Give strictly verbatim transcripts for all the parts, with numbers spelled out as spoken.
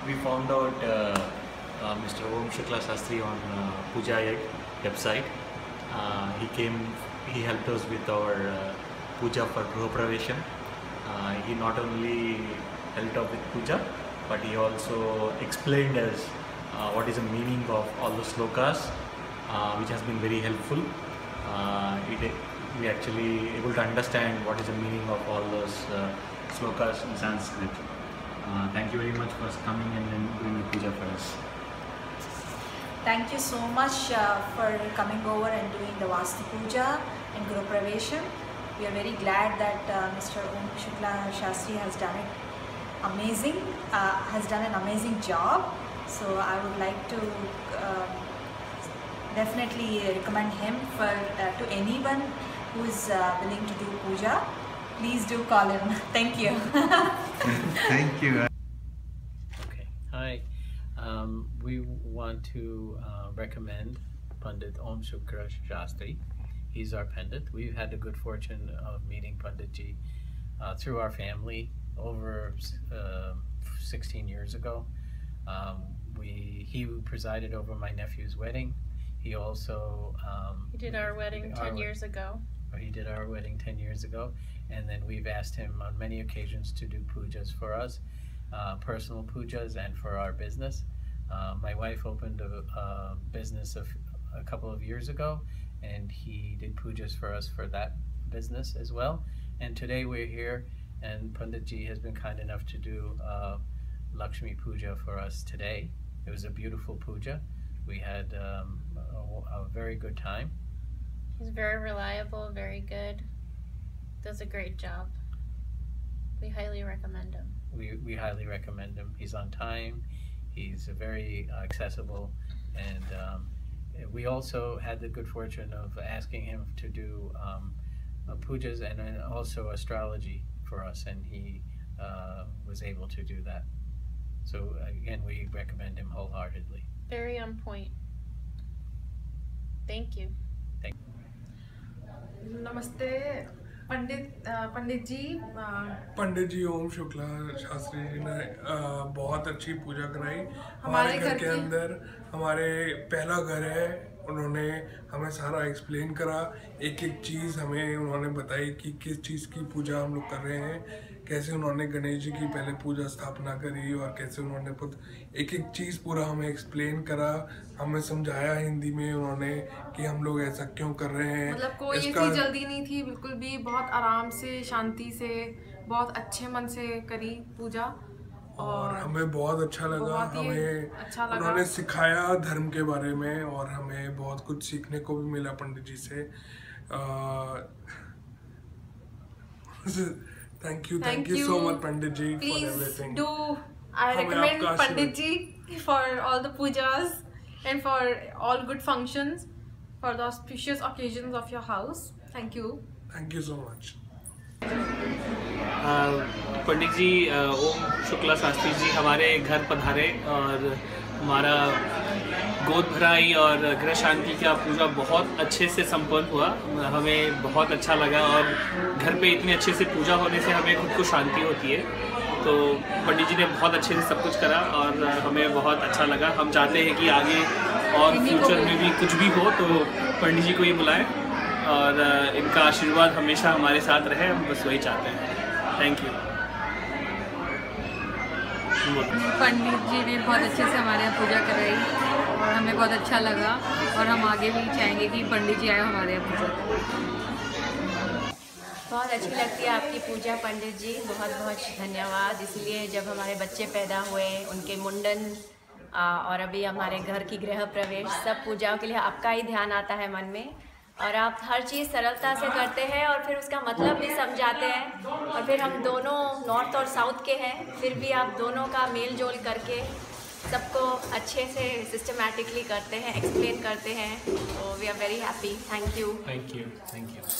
we found out uh, uh, Mister Om Shukla Shastri on uh, Puja website. Uh, he came, he helped us with our uh, puja for Gruha Pravesham. Uh, he not only helped out with puja, but he also explained us uh, what is the meaning of all the slokas, uh, which has been very helpful. Uh, it, we actually able to understand what is the meaning of all those uh, slokas in Sanskrit. Uh, thank you very much for coming and then doing the puja for us. Thank you so much uh, for coming over and doing the Vastu Puja and Gruha Pravesham. We are very glad that uh, Mister Om Shukla Shastri has done it amazing, uh, has done an amazing job. So I would like to uh, definitely recommend him for uh, to anyone who is uh, willing to do puja. Please do call him. Thank you. Thank you. Okay. Hi. Um, we want to uh, recommend Pandit Om Shukla Shastri. He's our Pandit. We've had the good fortune of meeting Panditji uh, through our family over uh, sixteen years ago. Um, we he presided over my nephew's wedding. He also um, He did our wedding our, ten years ago. He did our wedding ten years ago, and then we've asked him on many occasions to do pujas for us, uh, personal pujas, and for our business. Uh, my wife opened a, a business of, a couple of years ago, and he did pujas for us for that business as well. And today we're here, and Panditji has been kind enough to do uh, Lakshmi Puja for us today. It was a beautiful puja. We had um, a, a very good time. He's very reliable, very good. Does a great job. We highly recommend him. We, we highly recommend him. He's on time. He's very uh, accessible, and um, we also had the good fortune of asking him to do um, uh, pujas and, and also astrology for us, and he uh, was able to do that. So again, we recommend him wholeheartedly. Very on point. Thank you. Thank you. Namaste, पंडित पंडित जी पंडित जी ओम शुक्ला शास्त्री जी ने बहुत अच्छी पूजा कराई हमारे घर के अंदर। हमारे पहला घर है, उन्होंने हमें सारा एक्सप्लेन करा, एक एक चीज़ हमें उन्होंने बताई कि किस चीज़ की पूजा हम लोग कर रहे हैं, कैसे उन्होंने गणेश जी की पहले पूजा स्थापना करी और कैसे उन्होंने खुद एक एक चीज़ पूरा हमें एक्सप्लेन करा, हमें समझाया हिंदी में उन्होंने कि हम लोग ऐसा क्यों कर रहे हैं। मतलब कोई ऐसी जल्दी नहीं थी, बिल्कुल भी बहुत आराम से, शांति से, बहुत अच्छे मन से करी पूजा और, और हमें बहुत अच्छा लगा। हमें अच्छा लगा। उन्होंने सिखाया धर्म के बारे में और हमें बहुत कुछ सीखने को भी मिला पंडित जी से। Thank you thank you so much pandit ji for everything. Do I recommend pandit ji for all the pujas and for all good functions, for the auspicious occasions of your house. Thank you. Thank you so much. Pandit ji Om Shukla Shastri ji हमारे घर पधारे और हमारा गोद भराई और गृह शांति का पूजा बहुत अच्छे से संपन्न हुआ। हमें बहुत अच्छा लगा और घर पे इतने अच्छे से पूजा होने से हमें खुद को शांति होती है। तो पंडित जी ने बहुत अच्छे से सब कुछ करा और हमें बहुत अच्छा लगा। हम चाहते हैं कि आगे और फ्यूचर में भी कुछ भी हो तो पंडित जी को ही बुलाएं और इनका आशीर्वाद हमेशा हमारे साथ रहे, हम बस वही चाहते हैं। Thank you. पंडित जी ने बहुत अच्छे से हमारे यहाँ पूजा कराई और हमें बहुत अच्छा लगा और हम आगे भी चाहेंगे कि पंडित जी आए हमारे यहाँ पूजा। बहुत अच्छी लगती है आपकी पूजा पंडित जी, बहुत बहुत धन्यवाद। इसलिए जब हमारे बच्चे पैदा हुए, उनके मुंडन और अभी हमारे घर की गृह प्रवेश, सब पूजाओं के लिए आपका ही ध्यान आता है मन में और आप हर चीज़ सरलता से करते हैं और फिर उसका मतलब भी समझाते हैं। और फिर हम दोनों नॉर्थ और साउथ के हैं, फिर भी आप दोनों का मेल जोल करके सबको अच्छे से सिस्टमैटिकली करते हैं, एक्सप्लेन करते हैं। तो we are very happy. Thank you thank you thank you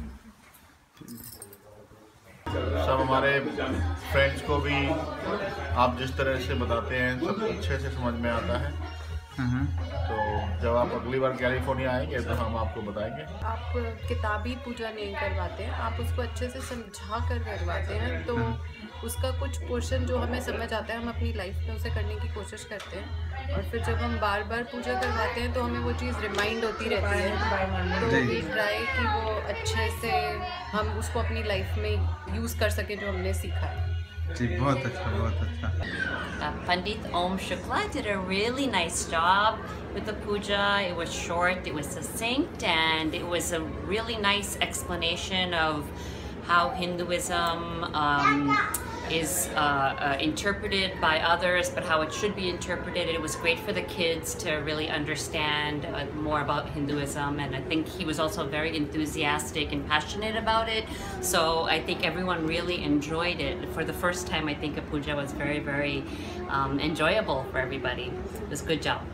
सब हमारे फ्रेंड्स को भी आप जिस तरह से बताते हैं सब अच्छे से समझ में आता है। तो जब आप अगली बार कैलिफोर्निया आएंगे तो हम आपको बताएंगे। आप किताबी पूजा नहीं करवाते हैं, आप उसको अच्छे से समझा कर करवाते हैं, तो उसका कुछ पोर्शन जो हमें समझ आता है हम अपनी लाइफ में उसे करने की कोशिश करते हैं, और फिर जब हम बार बार पूजा करवाते हैं तो हमें वो चीज़ रिमाइंड होती रहती है, तो वी ट्राई कि वो अच्छे से हम उसको अपनी लाइफ में यूज़ कर सकें जो हमने सीखा है। जी बहुत अच्छा, बहुत अच्छा। Uh, Pandit Om Shukla did a really nice job with the puja. It was short, it was succinct, and it was a really nice explanation of how Hinduism um, is uh, uh, interpreted by others, but how it should be interpreted. It was great for the kids to really understand uh, more about Hinduism, and I think he was also very enthusiastic and passionate about it. So I think everyone really enjoyed it. For the first time, I think a puja was very, very um, enjoyable for everybody. It was a good job.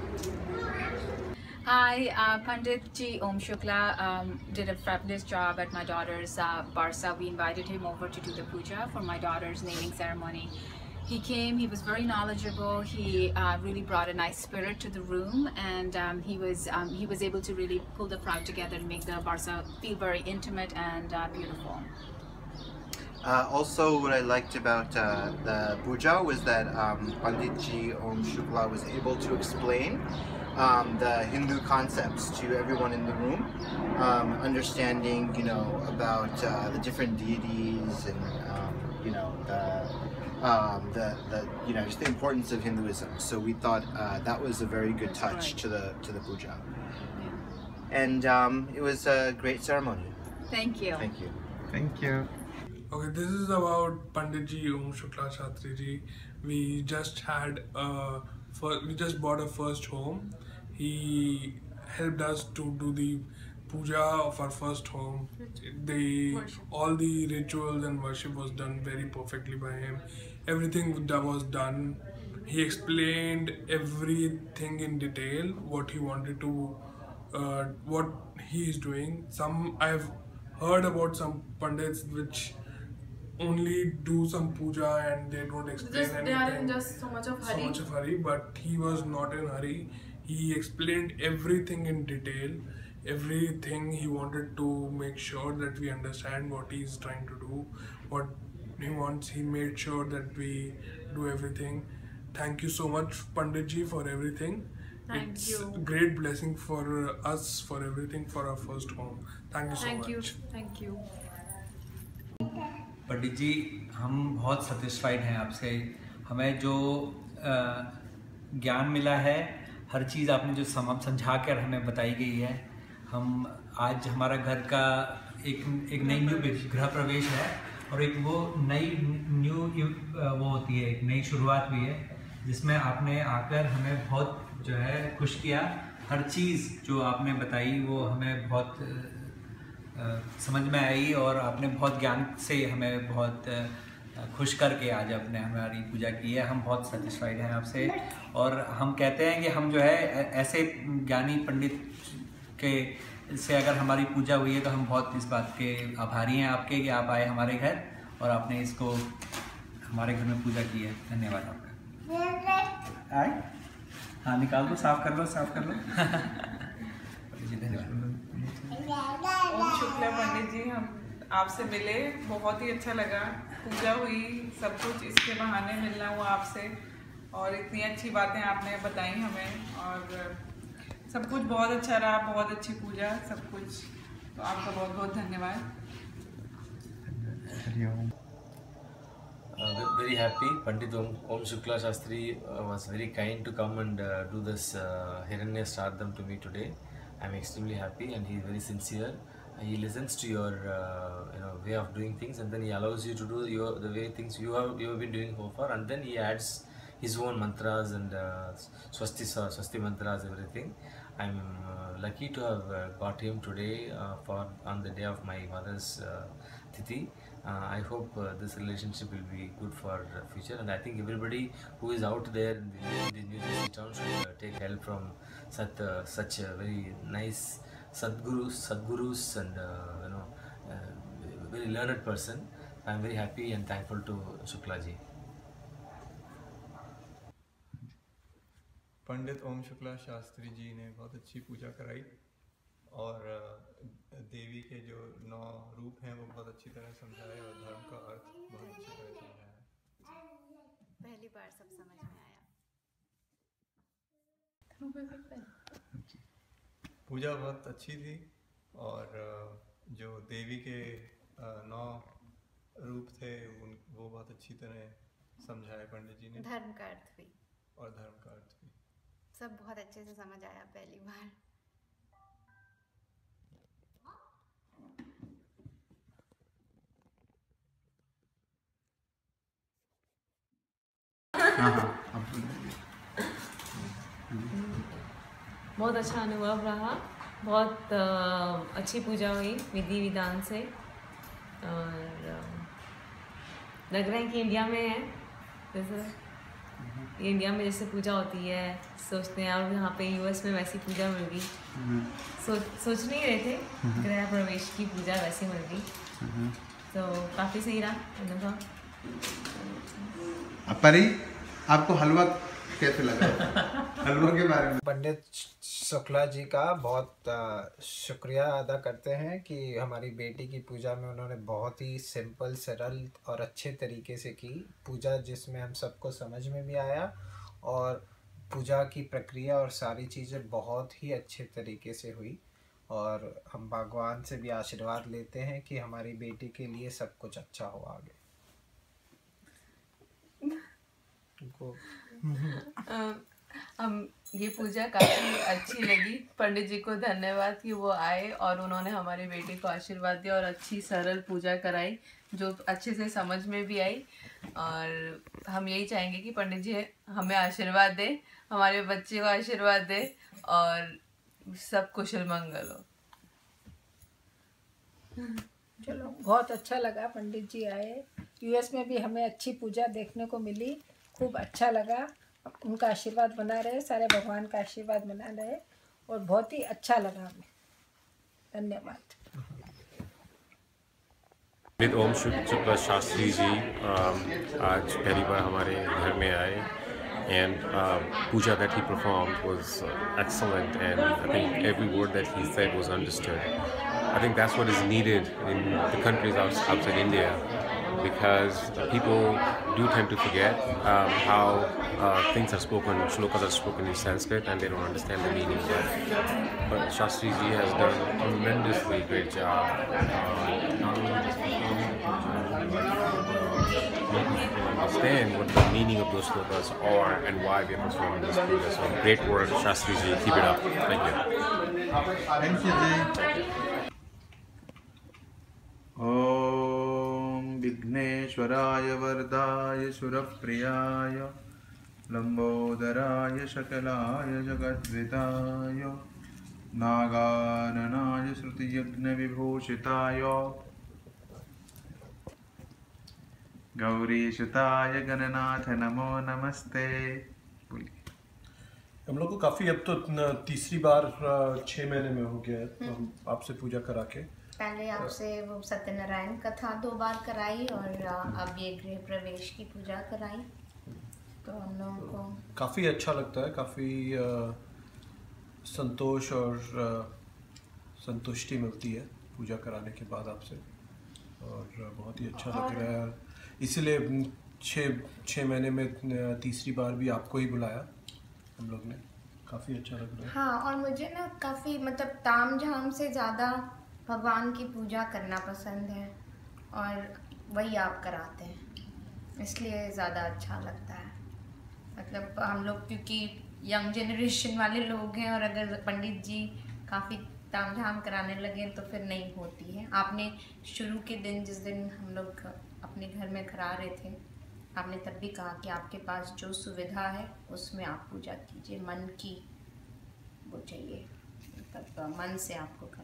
Hi, uh, Pandit Ji Om Shukla um, did a fabulous job at my daughter's uh, Barsa. We invited him over to do the puja for my daughter's naming ceremony. He came, he was very knowledgeable, he uh, really brought a nice spirit to the room, and um, he was um, he was able to really pull the crowd together and make the Barsa feel very intimate and uh, beautiful. Uh, also, what I liked about uh, the puja was that um, Pandit Ji Om Shukla was able to explain Um, the Hindu concepts to everyone in the room, um, understanding, you know, about uh, the different deities and, um, you know, the, um, the, the, you know, just the importance of Hinduism. So we thought uh, that was a very good touch to the to the puja, and um, it was a great ceremony. Thank you. Thank you. Thank you. Okay, this is about Pandit Ji Om Shukla Shastri Ji. We just had a, we just bought a first home. He helped us to do the puja of our first home. The all the rituals and worship was done very perfectly by him. Everything that was done, he explained everything in detail, what he wanted to, uh, what he is doing. Some I've heard about some pandits which only do some puja and they don't explain just, anything. They are in just so much of hurry. So much of hurry, but he was not in hurry. He explained everything in detail, everything. He wanted to make sure that we understand what he is trying to do, what he wants. He made sure that we do everything. Thank you so much, Pandit Ji, for everything. Thank it's you. a great blessing for us, for everything, for our first home. Thank you so Thank much. You. Thank you. पंडित जी, हम बहुत satisfied हैं आपसे। हमें जो ज्ञान मिला है, हर चीज़ आपने जो सम समझा कर हमें बताई गई है, हम आज हमारा घर का एक एक नई न्यू गृह प्रवेश है और एक वो नई न्यू वो होती है, एक नई शुरुआत हुई है जिसमें आपने आकर हमें बहुत जो है खुश किया। हर चीज़ जो आपने बताई वो हमें बहुत आ, समझ में आई और आपने बहुत ज्ञान से हमें बहुत आ, खुश करके आज आपने हमारी पूजा की है। हम बहुत सेटिस्फाइड हैं आपसे और हम कहते हैं कि हम जो है ऐसे ज्ञानी पंडित के से अगर हमारी पूजा हुई है तो हम बहुत इस बात के आभारी हैं आपके कि आप आए हमारे घर और आपने इसको हमारे घर में पूजा की है। धन्यवाद आपका। आए हाँ, निकाल दो, साफ कर लो, साफ कर लो। जी धन्यवाद। ओम शुक्ला पंडित जी, हम आपसे मिले, बहुत ही अच्छा लगा। पूजा हुई, सब कुछ इसके बहाने मिलना हुआ आपसे और इतनी अच्छी बातें आपने बताई हमें और सब कुछ बहुत अच्छा रहा, बहुत अच्छी पूजा, सब कुछ। तो आपका बहुत बहुत धन्यवाद। Uh, very happy. Pandit Om, Om Shukla Shastri uh, was very kind to come and uh, do this uh, Hiranya Shraddham to me today. I am extremely happy and he is very sincere. He listens to your uh, you know way of doing things and then he allows you to do your the way things you have you have been doing so far, and then he adds his own mantras and uh, swasti swasti mantras, everything. I am uh, lucky to have uh, got him today uh, for on the day of my mother's uh, tithi. Uh, I hope uh, this relationship will be good for uh, future, and I think everybody who is out there in the, in the New Jersey town should uh, take help from such uh, such a very nice Sadgurus, Sadgurus, and uh, you know, uh, very learned person. I am very happy and thankful to Shukla ji. पंडित ओम शुक्ला शास्त्री जी ने बहुत अच्छी पूजा कराई और देवी के जो नौ रूप हैं वो बहुत अच्छी तरह समझाए और धर्म का अर्थ बहुत अच्छी तरह समझाया। पहली बार सब समझ में आया। पूजा बहुत अच्छी थी और जो देवी के नौ रूप थे उन वो बहुत अच्छी तरह समझाए पंडित जी ने। धर्म का अर्थ भी और धर्म का अर्थ भी सब बहुत अच्छे से समझ आया पहली बार। बहुत अच्छा अनुभव रहा, बहुत uh, अच्छी पूजा हुई विधि विधान से और uh, लग रहा है कि इंडिया में है जैसे इंडिया में जैसे पूजा होती है सोचते हैं, और यहाँ पे यूएस में वैसी पूजा मिल गई। सोच सोच नहीं रहे थे गृह प्रवेश की पूजा वैसी मिल गई, तो काफ़ी सही रहा अनुभव। परी आपको हलवा कैसे लगा? हलवा के बारे में पंडित शुक्ला जी का बहुत शुक्रिया अदा करते हैं कि हमारी बेटी की पूजा में उन्होंने बहुत ही सिंपल सरल और अच्छे तरीके से की पूजा, जिसमें हम सबको समझ में भी आया और पूजा की प्रक्रिया और सारी चीज़ें बहुत ही अच्छे तरीके से हुई। और हम भगवान से भी आशीर्वाद लेते हैं कि हमारी बेटी के लिए सब कुछ अच्छा हो आगे। हम ये पूजा काफ़ी अच्छी लगी। पंडित जी को धन्यवाद कि वो आए और उन्होंने हमारी बेटी को आशीर्वाद दिया और अच्छी सरल पूजा कराई जो अच्छे से समझ में भी आई। और हम यही चाहेंगे कि पंडित जी हमें आशीर्वाद दे, हमारे बच्चे को आशीर्वाद दे और सब कुशल मंगल हो। चलो बहुत अच्छा लगा पंडित जी आए। यूएस में भी हमें अच्छी पूजा देखने को मिली, खूब अच्छा लगा। उनका आशीर्वाद बना रहे, सारे भगवान का आशीर्वाद बना रहे और बहुत ही अच्छा लगा हमें। धन्यवाद। पंडित ओम शुक्ला शास्त्री जी आज पहली बार हमारे घर में आए and uh, puja that he performed was uh, excellent, and I think every word that he said was understood. I think that's what is needed in the countries outside India, because people do tend to forget um, how uh, things are spoken, shlokas are spoken in Sanskrit, and they don't understand the meaning of that. But Shastri Ji has done a tremendously great job, uh, not only just performing the puja, making people understand what the meaning of those shlokas are and why we are performing this puja. So great work, Shastri Ji. Keep it up. Thank you. Thank you, Ji. Om Vigneshwaraya Vardaya Surappriyaya Lambodharaya Shakalaya Jagadvidaya Nagananaya Srutiyagna Vibhushitaya Gauri सुताय Gananath नमो नमस्ते। हम लोग को काफ़ी अब तो तीसरी बार छः महीने में हो गया है तो हम आपसे पूजा करा के पहले आपसे वो सत्यनारायण कथा दो बार कराई और अब ये गृह प्रवेश की पूजा कराई, तो हम लोगों को काफ़ी अच्छा लगता है, काफ़ी संतोष और संतुष्टि मिलती है पूजा कराने के बाद आपसे, और बहुत ही अच्छा लग रहा है। इसलिए छः छः महीने में तीसरी बार भी आपको ही बुलाया हम लोग ने, काफ़ी अच्छा लग रहा है। हाँ, और मुझे ना काफ़ी मतलब ताम झाम से ज़्यादा भगवान की पूजा करना पसंद है और वही आप कराते हैं, इसलिए ज़्यादा अच्छा लगता है। मतलब हम लोग क्योंकि यंग जनरेशन वाले लोग हैं और अगर पंडित जी काफ़ी ताम झाम कराने लगे तो फिर नहीं होती है। आपने शुरू के दिन जिस दिन हम लोग अपने घर में करा रहे थे, आपने तब भी कहा कि आपके पास जो सुविधा है उसमें आप पूजा कीजिए, मन की वो चाहिए, मतलब मन से आपको करना